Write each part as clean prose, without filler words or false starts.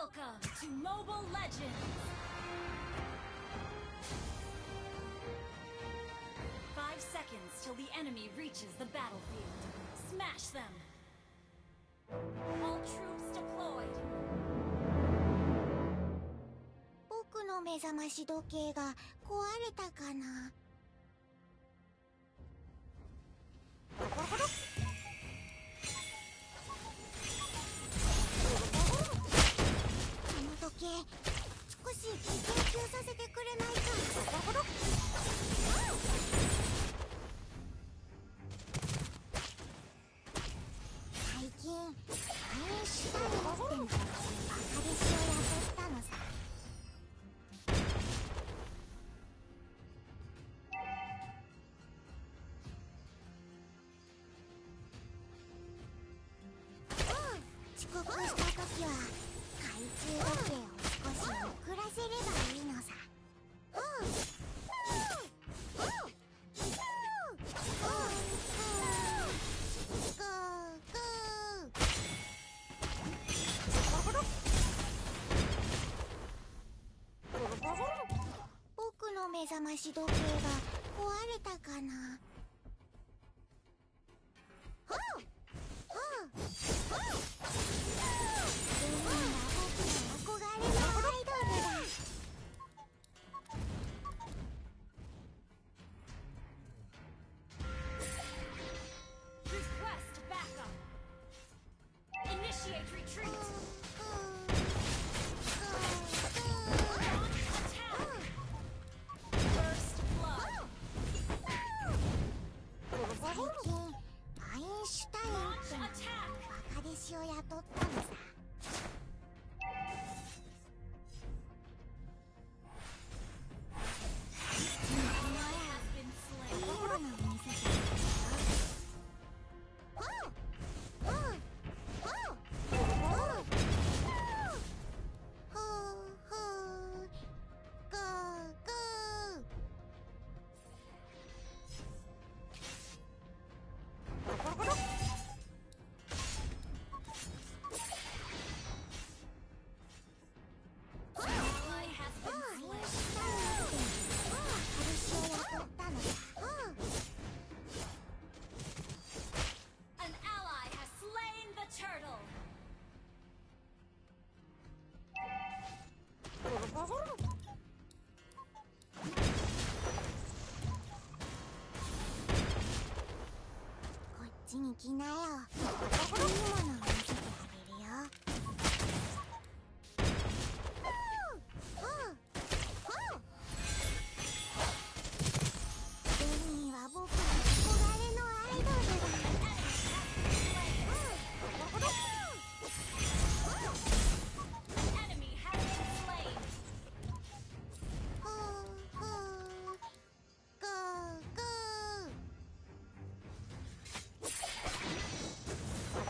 Welcome to Mobile Legends! 5 seconds till the enemy reaches the battlefield. Smash them! All troops deployed! 僕の目覚まし時計が壊れたかな。この時計、少し研究させてくれないか。最近アインシュタインってのバカ弟子を雇ったのさ。遅刻した時は懐中時計を少し遅らせればいいのさ。僕の目覚まし時計が壊れたかな。 Request backup! Initiate retreat! Launch attack! First blood! 最近アインシュタインってのバカ弟子を雇ったのさ。 An ally has slain the turtle! こっちに来なよ。いいものを見せてあげるよ。ベニーは僕の憧れのアイドルだ。 Enemy has been slain! ゴーゴー。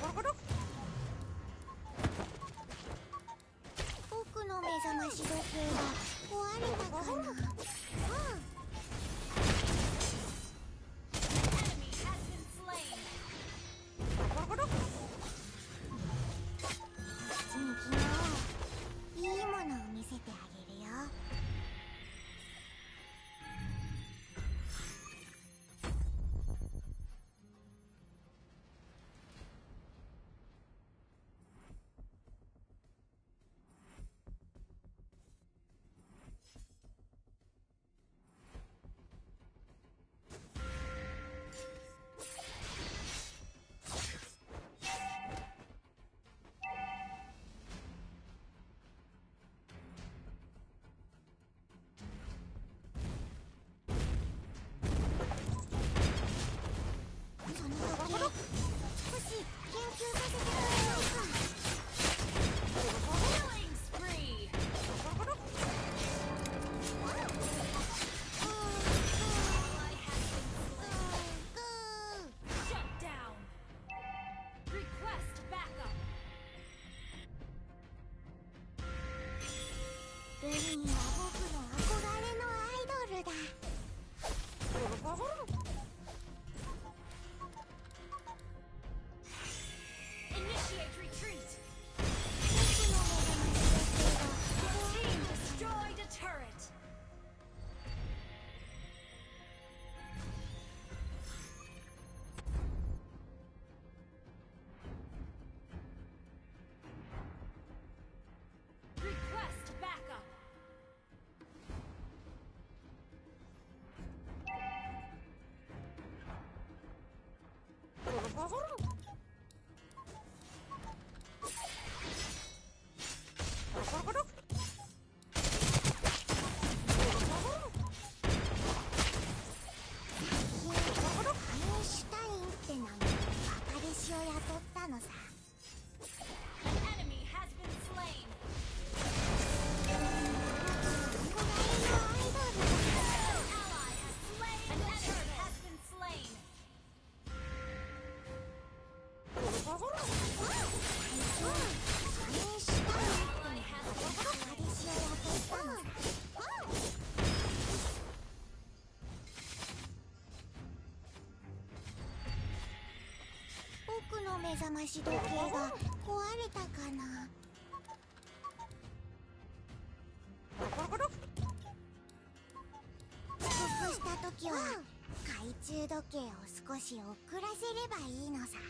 ったのさ。 An enemy has been slain. 憧れのアイドルだ。 An ally has slain. An enemy has been slain. 僕の目覚まし時計が壊れたかな。遅刻した時は懐中時計を少し遅らせればいいのさ。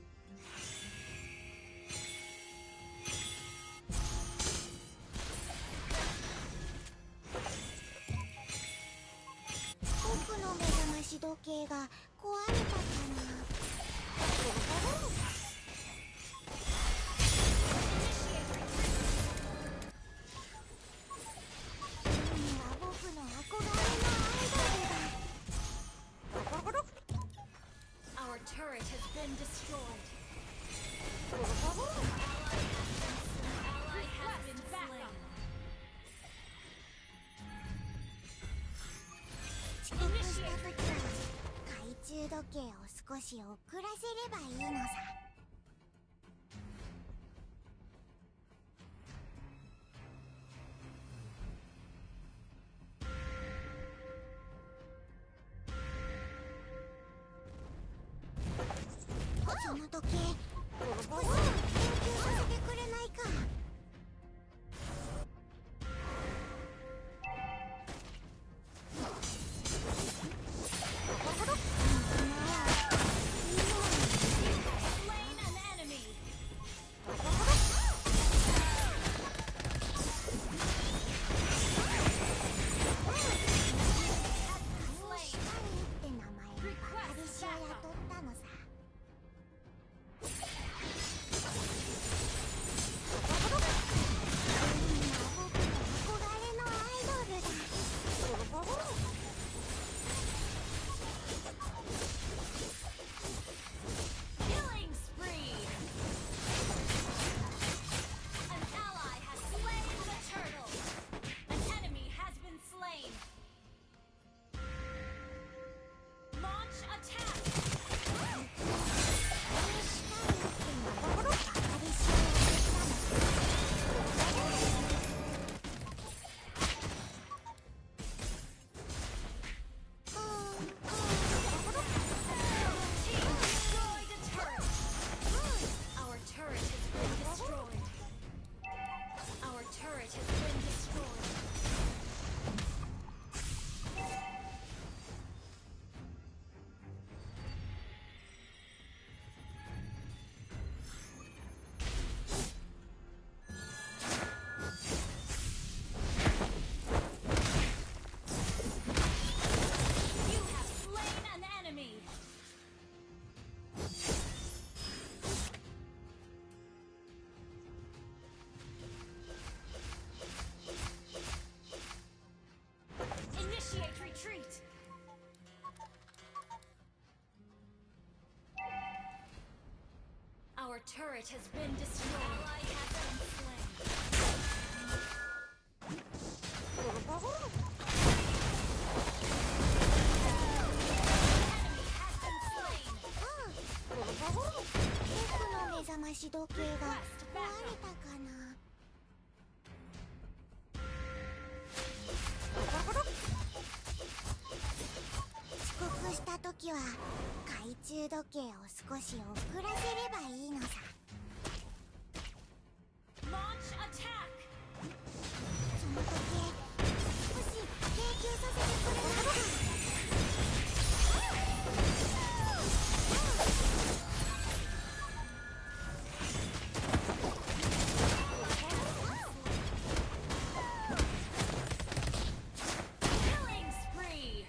僕の目覚まし時計が壊れたかな。君は僕の憧れのアイドルだ。 Our turret has been destroyed. Ally has been slain. 遅刻した時は懐中時計を少し遅らせればいいのさ。その時計少し研究させてくれないか。 Slain an enemy. Slain. って名前のバカ弟子を雇ったのさ。 Killing spree. An ally has slain the turtle. An enemy has been slain. Launch attack. Team destroyed a turret. Our turret has been destroyed. Our turret has been destroyed. You have slain an enemy. Initiate retreat. Our turret has been destroyed. Ally has been slain. Enemy has been slain. 僕の目覚まし時計が壊れたかな。遅刻した時は懐中時計を少し遅らせればいいのさ。 Launch attack. その時計少し研究させてくれないか。 Killing spree.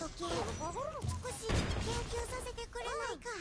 計少し研究させてくれないか。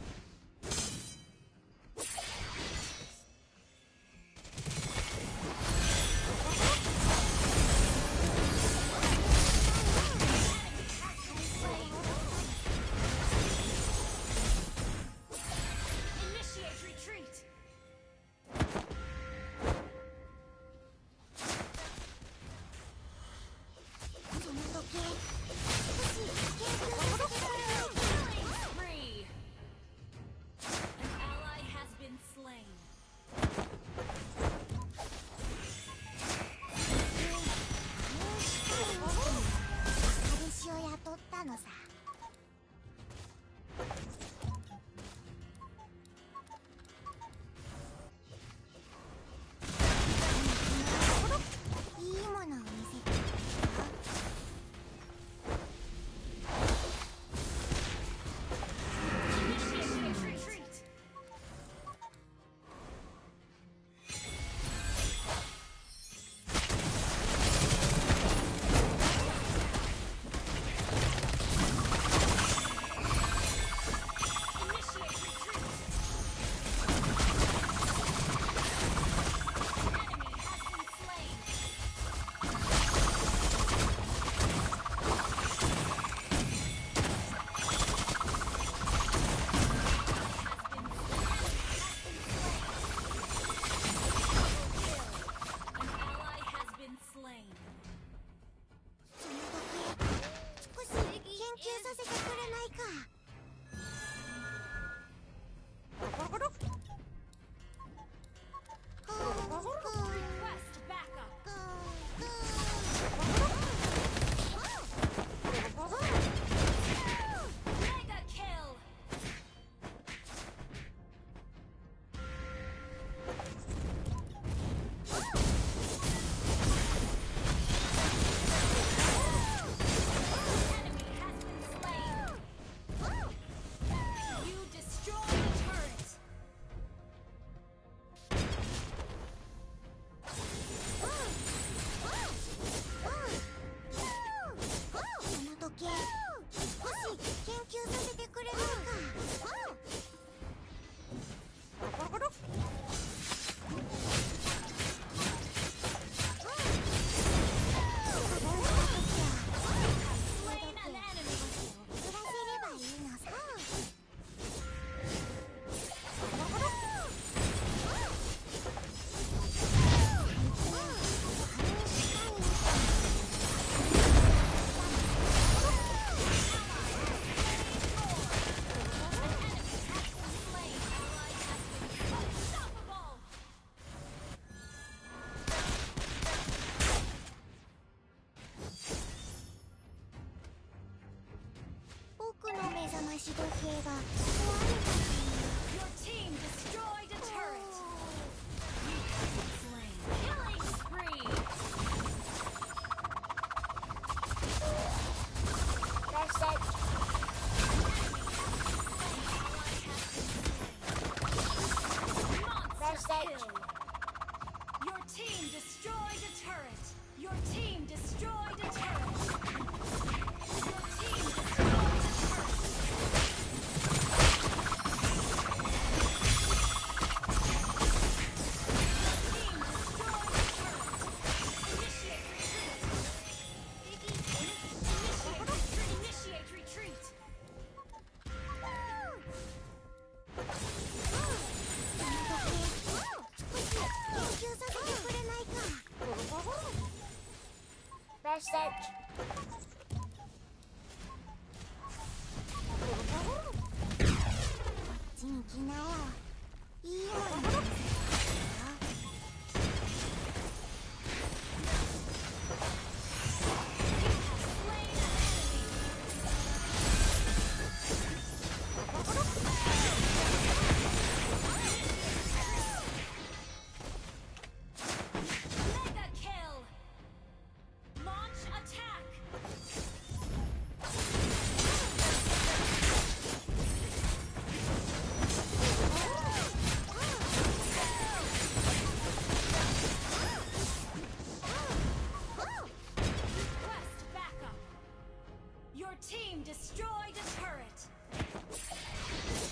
時計が壊れた。 Your team destroyed a turret. You have been slain. Killing spree. That's it. Monster kill. Your team destroyed a turret. Your team destroyed a turret. Your team destroyed a turret. Message. こっちに来なよ。いいもの。 Your team destroyed a turret.